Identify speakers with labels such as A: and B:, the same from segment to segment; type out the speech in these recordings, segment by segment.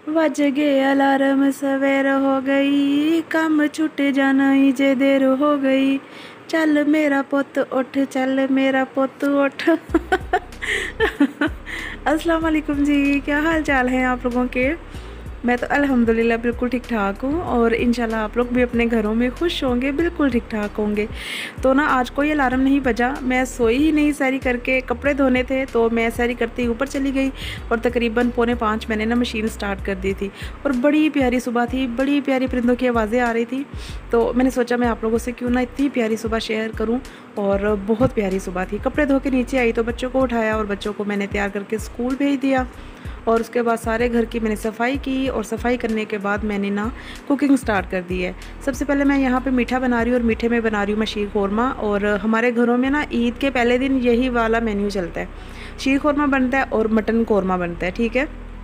A: ਵੱਜ ਗਏ ਅਲਾਰਮ ਸਵੇਰ ਹੋ ਗਈ, ਕੰਮ ਛੁੱਟ ਜਾਣਾ ਈ ਜੇ ਦੇਰ हो गई। चल मेरा पुत उठ, चल मेरा पुत उठ। अस्सलाम वालेकुम जी, क्या हाल चाल है आप लोगों के। मैं तो अल्हम्दुलिल्लाह बिल्कुल ठीक ठाक हूँ और इंशाल्लाह आप लोग भी अपने घरों में खुश होंगे, बिल्कुल ठीक ठाक होंगे। तो ना आज कोई अलार्म नहीं बजा, मैं सोई ही नहीं, सैरी करके कपड़े धोने थे तो मैं सैरी करते ही ऊपर चली गई और तकरीबन 4:45 मैंने ना मशीन स्टार्ट कर दी थी। और बड़ी प्यारी सुबह थी, बड़ी प्यारी परिंदों की आवाज़ें आ रही थी। तो मैंने सोचा मैं आप लोगों से क्यों ना इतनी प्यारी सुबह शेयर करूँ। और बहुत प्यारी सुबह थी। कपड़े धो के नीचे आई तो बच्चों को उठाया और बच्चों को मैंने तैयार करके स्कूल भेज दिया। और उसके बाद सारे घर की मैंने सफाई की और सफाई करने के बाद मैंने ना कुकिंग स्टार्ट कर दी है। सबसे पहले मैं यहाँ पे मीठा बना रही हूँ और मीठे में बना रही हूँ मैं शीर खोरमा। और हमारे घरों में ना ईद के पहले दिन यही वाला मेन्यू चलता है, शीर खोरमा बनता है और मटन कोरमा बनता है। ठीक है,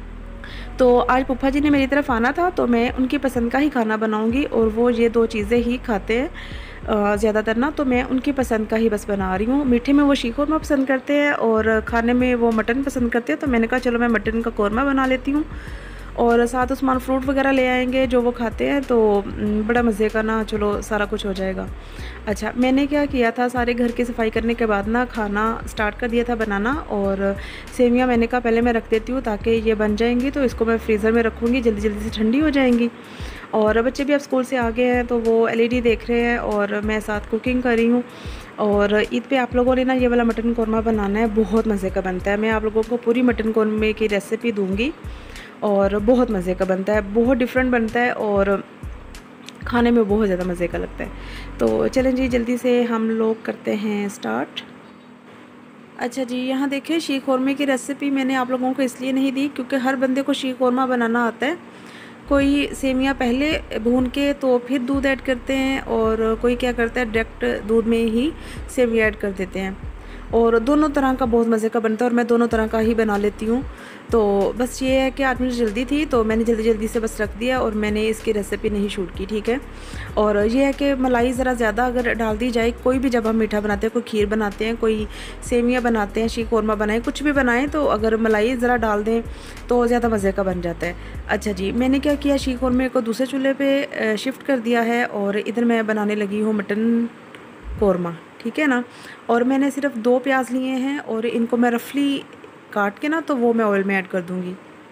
A: तो आज पप्पा जी ने मेरी तरफ आना था तो मैं उनकी पसंद का ही खाना बनाऊंगी और वो ये दो चीज़ें ही खाते हैं ज़्यादातर ना, तो मैं उनकी पसंद का ही बस बना रही हूँ। मीठे में वो शीर खोरमा पसंद करते हैं और खाने में वो मटन पसंद करते हैं, तो मैंने कहा चलो मैं मटन का कोरमा बना लेती हूँ। और साथ उस्मान फ्रूट वगैरह ले आएंगे जो वो खाते हैं, तो बड़ा मज़े का ना चलो सारा कुछ हो जाएगा। अच्छा, मैंने क्या किया था, सारे घर की सफाई करने के बाद ना खाना स्टार्ट कर दिया था बनाना। और सेवियां मैंने कहा पहले मैं रख देती हूँ ताकि ये बन जाएंगी, तो इसको मैं फ्रीज़र में रखूँगी, जल्दी जल्दी से ठंडी हो जाएंगी। और बच्चे भी अब स्कूल से आ गए हैं तो वो एलईडी देख रहे हैं और मैं साथ कुकिंग कर रही हूँ। और ईद पे आप लोगों ने ना ये वाला मटन कोरमा बनाना है, बहुत मज़े का बनता है। मैं आप लोगों को पूरी मटन कोरमे की रेसिपी दूँगी और बहुत मज़े का बनता है, बहुत डिफरेंट बनता है और खाने में बहुत ज़्यादा मज़े का लगता है। तो चलें जी, जल्दी से हम लोग करते हैं स्टार्ट। अच्छा जी, यहाँ देखिए शीर खोरमे की रेसिपी मैंने आप लोगों को इसलिए नहीं दी क्योंकि हर बंदे को शीर खोरमा बनाना आता है। कोई सेवियां पहले भून के तो फिर दूध ऐड करते हैं और कोई क्या करता है डायरेक्ट दूध में ही सेवियां ऐड कर देते हैं। और दोनों तरह का बहुत मज़े का बनता है और मैं दोनों तरह का ही बना लेती हूँ। तो बस ये है कि आज मुझे जल्दी थी तो मैंने जल्दी जल्दी से बस रख दिया और मैंने इसकी रेसिपी नहीं शूट की। ठीक है, और ये है कि मलाई ज़रा ज़्यादा अगर डाल दी जाए, कोई भी जब हम मीठा बनाते हैं, कोई खीर बनाते हैं, कोई सेवियाँ बनाते हैं, शीर कोरमा बनाएं, कुछ भी बनाएं, तो अगर मलाई ज़रा डाल दें तो ज़्यादा मज़े का बन जाता है। अच्छा जी, मैंने क्या किया, शीर कोरमे को दूसरे चूल्हे पर शिफ्ट कर दिया है और इधर मैं बनाने लगी हूँ मटन कोरमा। ठीक है ना, और मैंने सिर्फ 2 प्याज लिए हैं और इनको मैं रफली काट के ना तो वो मैं ऑयल में ऐड कर दूँगी।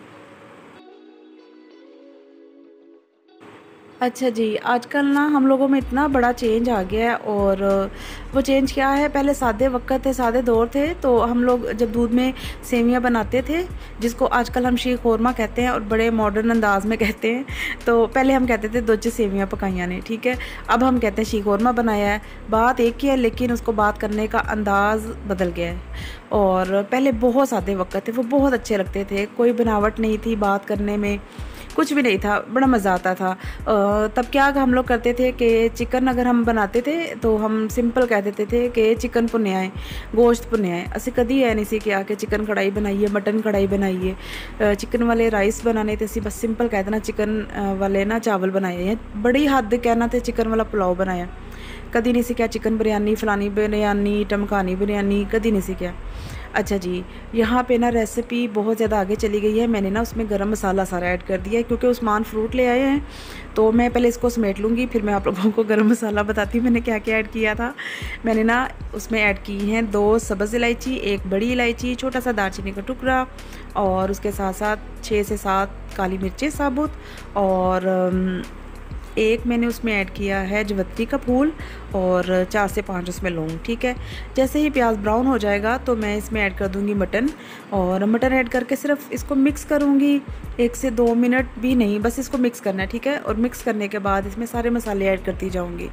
A: अच्छा जी, आजकल ना हम लोगों में इतना बड़ा चेंज आ गया है और वो चेंज क्या है, पहले सादे वक़्त थे, सादे दौर थे, तो हम लोग जब दूध में सेवियां बनाते थे, जिसको आजकल हम शीर खोरमा कहते हैं और बड़े मॉडर्न अंदाज में कहते हैं। तो पहले हम कहते थे दोचे सेवियां पकाइयाँ ने, ठीक है, अब हम कहते हैं शीर खोरमा बनाया है। बात एक ही है लेकिन उसको बात करने का अंदाज़ बदल गया है। और पहले बहुत सादे वक़्त थे, वो बहुत अच्छे लगते थे, कोई बनावट नहीं थी बात करने में, कुछ भी नहीं था, बड़ा मज़ा आता था। तब क्या हम लोग करते थे कि चिकन अगर हम बनाते थे तो हम सिंपल कह देते थे कि चिकन भुन्निया है, गोश्त भुन्निया है। असी कभी ऐ नहीं सी कि आके चिकन कढ़ाई बनाइए, मटन कढ़ाई बनाइए। चिकन वाले राइस बनाने थे, असी बस सिंपल कह देना चिकन वाले ना चावल बनाए हैं। बड़ी हद कहना थे चिकन वाला पुलाव बनाया, कभी नहीं सी क्या चिकन बिरयानी, फलानी बिरयानी, टमकानी बिरयानी, कभी नहीं सी क्या। अच्छा जी, यहाँ पे ना रेसिपी बहुत ज़्यादा आगे चली गई है। मैंने ना उसमें गरम मसाला सारा ऐड कर दिया है क्योंकि उस्मान फ्रूट ले आए हैं, तो मैं पहले इसको समेट लूँगी फिर मैं आप लोगों को गरम मसाला बताती हूँ मैंने क्या क्या ऐड किया था। मैंने ना उसमें ऐड की हैं 2 सब्ज़ इलायची, 1 बड़ी इलायची, छोटा सा दालचीनी का टुकड़ा और उसके साथ साथ 6 से 7 काली मिर्चें साबुत और एक मैंने उसमें ऐड किया है जवत्ती का फूल और 4 से 5 उसमें लौंग। ठीक है, जैसे ही प्याज ब्राउन हो जाएगा तो मैं इसमें ऐड कर दूंगी मटन और मटन ऐड करके सिर्फ इसको मिक्स करूंगी, 1 से 2 मिनट भी नहीं, बस इसको मिक्स करना है। ठीक है, और मिक्स करने के बाद इसमें सारे मसाले ऐड करती जाऊँगी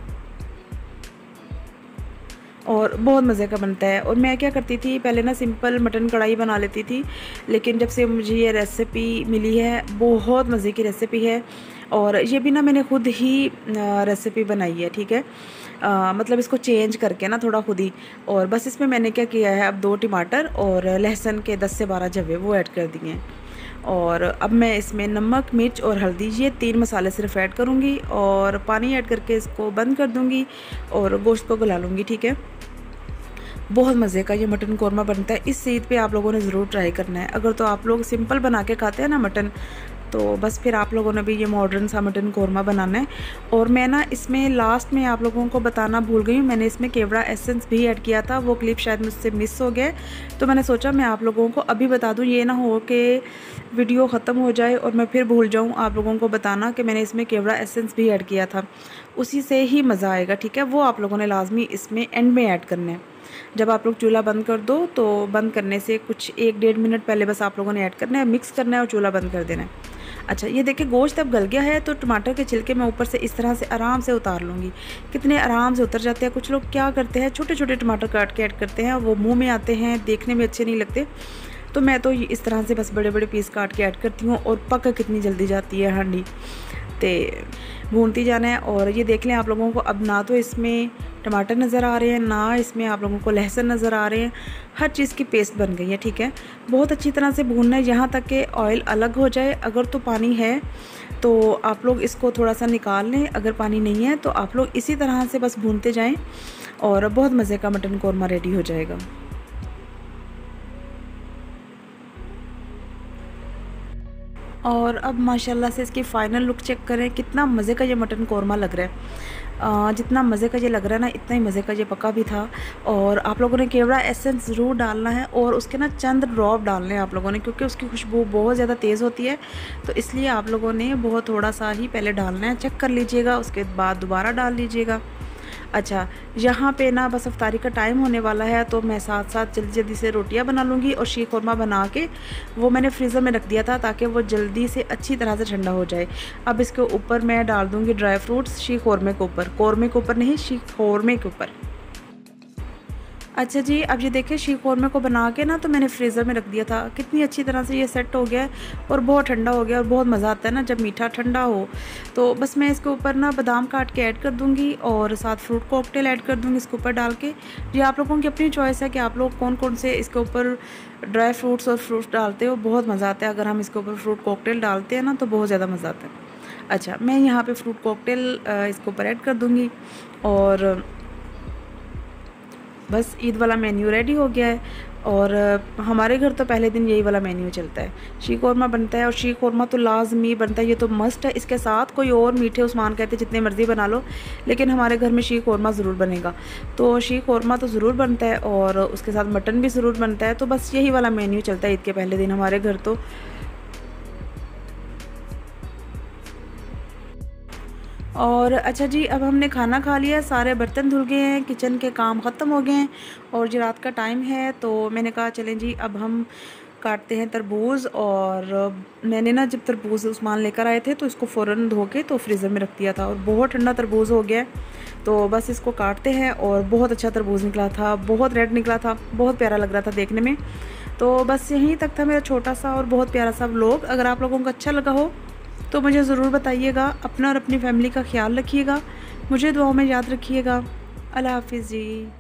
A: और बहुत मज़े का बनता है। और मैं क्या करती थी, पहले ना सिंपल मटन कढ़ाई बना लेती थी, लेकिन जब से मुझे ये रेसिपी मिली है, बहुत मज़े की रेसिपी है और ये भी ना मैंने खुद ही रेसिपी बनाई है। ठीक है, मतलब इसको चेंज करके ना थोड़ा खुद ही। और बस इसमें मैंने क्या किया है, अब 2 टमाटर और लहसुन के 10 से 12 जवे वो ऐड कर दिए हैं। और अब मैं इसमें नमक, मिर्च और हल्दी, ये 3 मसाले सिर्फ ऐड करूँगी और पानी ऐड करके इसको बंद कर दूँगी और गोश्त को गला लूँगी। ठीक है, बहुत मज़े का ये मटन कोरमा बनता है। इस ईद पे आप लोगों ने ज़रूर ट्राई करना है। अगर तो आप लोग सिंपल बना के खाते हैं ना मटन, तो बस फिर आप लोगों ने भी ये मॉडर्न सा मटन कौरमा बनाना है। और मैं ना इसमें लास्ट में आप लोगों को बताना भूल गई हूँ, मैंने इसमें केवड़ा एसेंस भी ऐड किया था, वो क्लिप शायद मुझसे मिस हो गया, तो मैंने सोचा मैं आप लोगों को अभी बता दूँ, ये ना हो कि वीडियो ख़त्म हो जाए और मैं फिर भूल जाऊँ आप लोगों को बताना कि मैंने इसमें केवड़ा एसेंस भी ऐड किया था। उसी से ही मज़ा आएगा, ठीक है। वो आप लोगों ने लाजमी इसमें एंड में ऐड करना है। जब आप लोग चूल्हा बंद कर दो तो बंद करने से कुछ 1-1.5 मिनट पहले बस आप लोगों ने ऐड करना है, मिक्स करना है और चूल्हा बंद कर देना है। अच्छा, ये देखिए गोश्त अब गल गया है, तो टमाटर के छिलके मैं ऊपर से इस तरह से आराम से उतार लूँगी। कितने आराम से उतर जाते हैं। कुछ लोग क्या करते हैं, छोटे छोटे टमाटर काट के ऐड करते हैं, वो मुँह में आते हैं, देखने में अच्छे नहीं लगते। तो मैं तो इस तरह से बस बड़े बड़े पीस काट के ऐड करती हूँ। और पक कितनी जल्दी जाती है हांडी, तो भूनती जाना है। और ये देख लें आप लोगों को अब ना तो इसमें टमाटर नज़र आ रहे हैं, ना इसमें आप लोगों को लहसुन नज़र आ रहे हैं, हर चीज़ की पेस्ट बन गई है, ठीक है। बहुत अच्छी तरह से भूनना है यहाँ तक कि ऑयल अलग हो जाए। अगर तो पानी है तो आप लोग इसको थोड़ा सा निकाल लें, अगर पानी नहीं है तो आप लोग इसी तरह से बस भूनते जाएँ और बहुत मज़े का मटन कौरमा रेडी हो जाएगा। और अब माशाल्लाह से इसकी फ़ाइनल लुक चेक करें, कितना मज़े का ये मटन कौरमा लग रहा है। जितना मज़े का ये लग रहा है ना, इतना ही मज़े का ये पका भी था। और आप लोगों ने केवड़ा एसेंस ज़रूर डालना है और उसके ना चंद ड्रॉप डालने हैं आप लोगों ने, क्योंकि उसकी खुशबू बहुत ज़्यादा तेज़ होती है, तो इसलिए आप लोगों ने बहुत थोड़ा सा ही पहले डालना है। चेक कर लीजिएगा, उसके बाद दोबारा डाल लीजिएगा। अच्छा, यहाँ पे ना बस अफ्तारी का टाइम होने वाला है, तो मैं साथ साथ जल्दी जल्दी से रोटियाँ बना लूँगी। और शीर कौरमा बना के वो मैंने फ्रीज़र में रख दिया था ताकि वो जल्दी से अच्छी तरह से ठंडा हो जाए। अब इसके ऊपर मैं डाल दूँगी ड्राई फ्रूट्स, शीर कौरमे के ऊपर नहीं, शीर कौरमे के ऊपर। अच्छा जी, अब ये देखिए शीर कौरमे को बना के ना तो मैंने फ्रीज़र में रख दिया था। कितनी अच्छी तरह से ये सेट हो गया है और बहुत ठंडा हो गया। और बहुत मज़ा आता है ना जब मीठा ठंडा हो। तो बस मैं इसके ऊपर ना बादाम काट के ऐड कर दूँगी और साथ फ्रूट कॉकटेल ऐड कर दूँगी इसके ऊपर डाल के। ये आप लोगों की अपनी चॉइस है कि आप लोग कौन कौन से इसके ऊपर ड्राई फ्रूट्स और फ्रूट्स डालते हो। बहुत मज़ा आता है अगर हम इसके ऊपर फ्रूट कॉकटेल डालते हैं ना, तो बहुत ज़्यादा मज़ा आता है। अच्छा, मैं यहाँ पर फ्रूट कॉकटेल इसके ऊपर ऐड कर दूँगी और बस ईद वाला मेन्यू रेडी हो गया है। और हमारे घर तो पहले दिन यही वाला मेन्यू चलता है, शीर कौरमा बनता है। और शीर कौरमा तो लाजमी बनता है, ये तो मस्ट है। इसके साथ कोई और मीठे उस्मान कहते हैं जितने मर्ज़ी बना लो, लेकिन हमारे घर में शीर कौरमा ज़रूर बनेगा। तो शीर कौरमा तो ज़रूर बनता है और उसके साथ मटन भी ज़रूर बनता है। तो बस यही वाला मेन्यू चलता है ईद के पहले दिन हमारे घर तो। और अच्छा जी, अब हमने खाना खा लिया, सारे बर्तन धुल गए हैं, किचन के काम ख़त्म हो गए हैं और जो रात का टाइम है, तो मैंने कहा चलें जी अब हम काटते हैं तरबूज़। और मैंने ना जब तरबूज़ उस्मान लेकर आए थे तो इसको फ़ौरन धो के तो फ्रीज़र में रख दिया था और बहुत ठंडा तरबूज़ हो गया है। तो बस इसको काटते हैं। और बहुत अच्छा तरबूज़ निकला था, बहुत रेड निकला था, बहुत प्यारा लग रहा था देखने में। तो बस यहीं तक था मेरा छोटा सा और बहुत प्यारा सा व्लॉग। अगर आप लोगों को अच्छा लगा हो तो मुझे ज़रूर बताइएगा। अपना और अपनी फैमिली का ख्याल रखिएगा, मुझे दुआओं में याद रखिएगा। अल्लाह हाफ़िज़ जी।